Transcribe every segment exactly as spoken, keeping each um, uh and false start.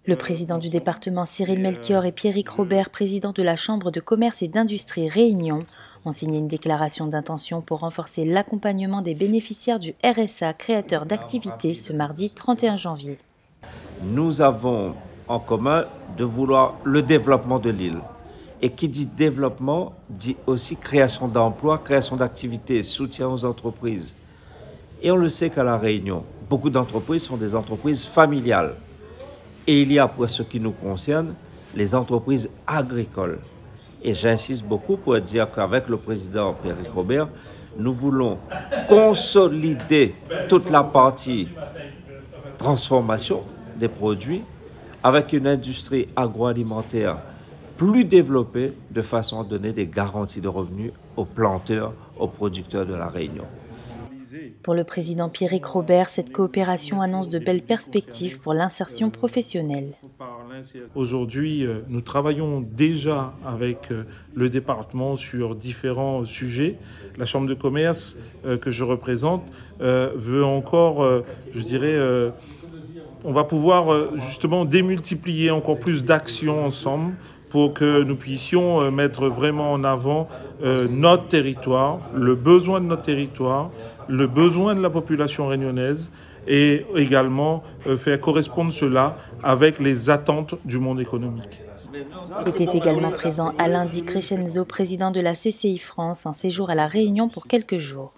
Le président du département Cyril Melchior et Pierrick Robert, président de la Chambre de commerce et d'industrie Réunion, ont signé une déclaration d'intention pour renforcer l'accompagnement des bénéficiaires du R S A créateurs d'activités ce mardi trente et un janvier. Nous avons en commun de vouloir le développement de l'île. Et qui dit développement dit aussi création d'emplois, création d'activités, soutien aux entreprises. Et on le sait qu'à La Réunion, beaucoup d'entreprises sont des entreprises familiales. Et il y a, pour ce qui nous concerne, les entreprises agricoles. Et j'insiste beaucoup pour dire qu'avec le président Pierrick Robert, nous voulons consolider toute la partie transformation des produits avec une industrie agroalimentaire plus développée de façon à donner des garanties de revenus aux planteurs, aux producteurs de La Réunion. Pour le président Pierrick Robert, cette coopération annonce de belles perspectives pour l'insertion professionnelle. Aujourd'hui, nous travaillons déjà avec le département sur différents sujets. La Chambre de commerce que je représente veut encore, je dirais, on va pouvoir justement démultiplier encore plus d'actions ensemble pour que nous puissions mettre vraiment en avant notre territoire, le besoin de notre territoire, le besoin de la population réunionnaise et également faire correspondre cela avec les attentes du monde économique. Était également présent Alain Di Crescenzo, président de la C C I France, en séjour à La Réunion pour quelques jours.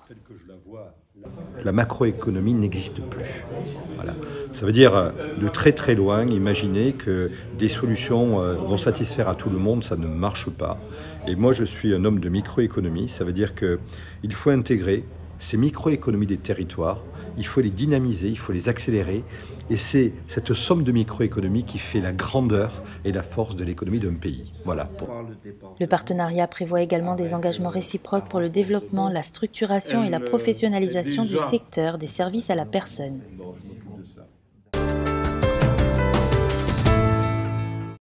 La macroéconomie n'existe plus. Voilà. Ça veut dire de très très loin imaginer que des solutions vont satisfaire à tout le monde, ça ne marche pas. Et moi je suis un homme de microéconomie, ça veut dire qu'il faut intégrer ces microéconomies des territoires, il faut les dynamiser, il faut les accélérer. Et c'est cette somme de microéconomies qui fait la grandeur et la force de l'économie d'un pays. Voilà. Le partenariat prévoit également des engagements réciproques pour le développement, la structuration et la professionnalisation du secteur des services à la personne.